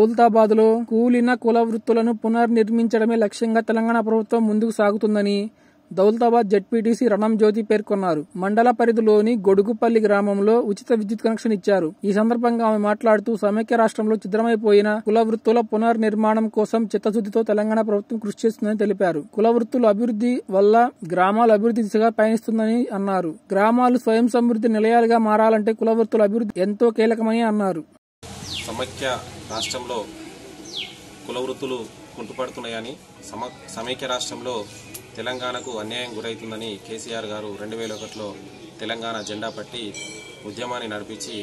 దౌలతాబాద్లో కూలిన కుల వృత్తులను పునర్నిర్మించడమే లక్ష్యంగా తెలంగాణ ప్రభుత్వం ముందుకు సాగుతుందని దౌలతాబాద్ జెడ్పీటీసీ రణం జ్యోతి పేర్కొన్నారు. మండల పరిధిలోని గొడుగుపల్లి గ్రామంలో ఉచిత విద్యుత్ కనెక్షన్ ఇచ్చారు. ఈ సందర్భంగా ఆమె మాట్లాడుతూ సమైక్య రాష్ట్రంలో ఛిద్రమైపోయిన కుల వృత్తుల పునర్నిర్మాణం కోసం చిత్తశుద్ధితో తెలంగాణ ప్రభుత్వం కృషి చేస్తుందని తెలిపారు. కుల వృత్తుల అభివృద్ధి వల్ల గ్రామాలు అభివృద్ధి దిశగా పయనిస్తుందని అన్నారు. గ్రామాలు స్వయం సమృద్ధి నిలయాలుగా మారాలంటే కుల వృత్తుల అభివృద్ధి ఎంతో కీలకమని అన్నారు. సమైక్య రాష్ట్రంలో కుల వృత్తులు కుంటుపడుతున్నాయని, సమైక్య రాష్ట్రంలో తెలంగాణకు అన్యాయం గురవుతుందని కేసీఆర్ గారు 2001లో తెలంగాణ జెండా పట్టి ఉద్యమాన్ని నడిపించి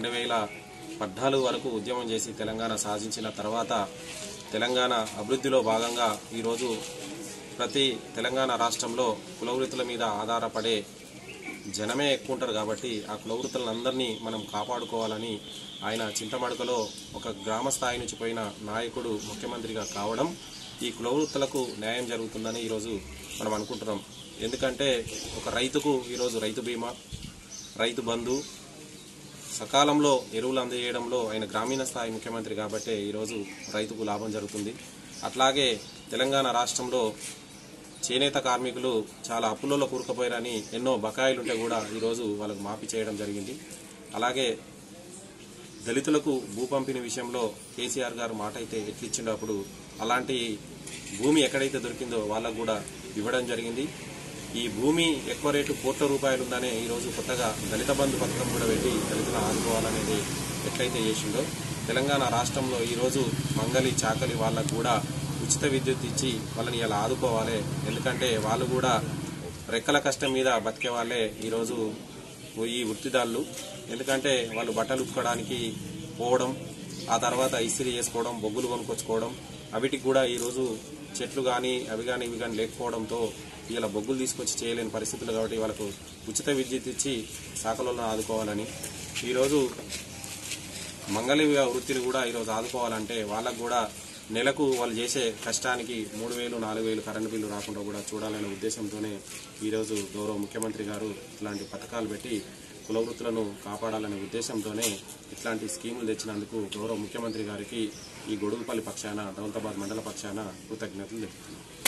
2014 వరకు ఉద్యమం చేసి తెలంగాణ సాధించిన తర్వాత తెలంగాణ అభివృద్ధిలో భాగంగా ఈరోజు ప్రతి తెలంగాణ రాష్ట్రంలో కుల వృత్తుల మీద ఆధారపడే జనమే ఎక్కువ ఉంటారు కాబట్టి ఆ కుల వృత్తులందరినీ మనం కాపాడుకోవాలని ఆయన చింతమడకలో ఒక గ్రామ స్థాయి నుంచి పోయిన నాయకుడు ముఖ్యమంత్రిగా కావడం ఈ కుల వృత్తులకు న్యాయం జరుగుతుందని ఈరోజు మనం అనుకుంటున్నాం. ఎందుకంటే ఒక రైతుకు ఈరోజు రైతు బీమా, రైతు బంధు, సకాలంలో ఎరువులు అందజేయడంలో ఆయన గ్రామీణ స్థాయి ముఖ్యమంత్రి కాబట్టి ఈరోజు రైతుకు లాభం జరుగుతుంది. అట్లాగే తెలంగాణ రాష్ట్రంలో చేనేత కార్మికులు చాలా అప్పులలో కూరుకుపోయారని ఎన్నో బకాయిలుంటే కూడా ఈరోజు వాళ్ళకు మాఫీ చేయడం జరిగింది. అలాగే దళితులకు భూ పంపిణీ విషయంలో కేసీఆర్ గారు మాట అయితే ఎట్లిచ్చిండో అప్పుడు అలాంటి భూమి ఎక్కడైతే దొరికిందో వాళ్ళకు కూడా ఇవ్వడం జరిగింది. ఈ భూమి ఎక్కువ రేటు ₹1,00,00,000 ఉందనే ఈరోజు కొత్తగా దళిత బంధు పథకం కూడా పెట్టి దళితులను ఆదుకోవాలనేది ఎట్లయితే చేసిండో తెలంగాణ రాష్ట్రంలో ఈరోజు మంగలి చాకలి వాళ్ళకు కూడా ఉచిత విద్యుత్ ఇచ్చి వాళ్ళని ఇలా ఆదుకోవాలి. ఎందుకంటే వాళ్ళు కూడా రెక్కల కష్టం మీద బతికే వాళ్ళే ఈరోజు ఈ వృత్తిదారులు. ఎందుకంటే వాళ్ళు బట్టలు ఉతుకోవడానికి పోవడం, ఆ తర్వాత ఇస్త్రీ చేసుకోవడం, బొగ్గులు కొనుక్కొచ్చుకోవడం, అవిటికి కూడా ఈరోజు చెట్లు కానీ అవి కానీ ఇవి కానీ లేకపోవడంతో ఇలా బొగ్గులు తీసుకొచ్చి చేయలేని పరిస్థితులు కాబట్టి వాళ్ళకు ఉచిత విద్యుత్ ఇచ్చి శాఖలను ఆదుకోవాలని, ఈరోజు మంగళి వృత్తిని కూడా ఈరోజు ఆదుకోవాలంటే వాళ్ళకు కూడా నెలకు వాళ్ళు చేసే కష్టానికి 3,000, 4,000 కరెంటు బిల్లు రాకుండా కూడా చూడాలనే ఉద్దేశంతోనే ఈరోజు గౌరవ ముఖ్యమంత్రి గారు ఇట్లాంటి పథకాలు పెట్టి కుల వృత్తులను కాపాడాలనే ఉద్దేశంతోనే ఇట్లాంటి స్కీములు తెచ్చినందుకు గౌరవ ముఖ్యమంత్రి గారికి ఈ గొడుగుపల్లి పక్షాన, దౌలతాబాద్ మండల పక్షాన కృతజ్ఞతలు తెలుపుతున్నాను.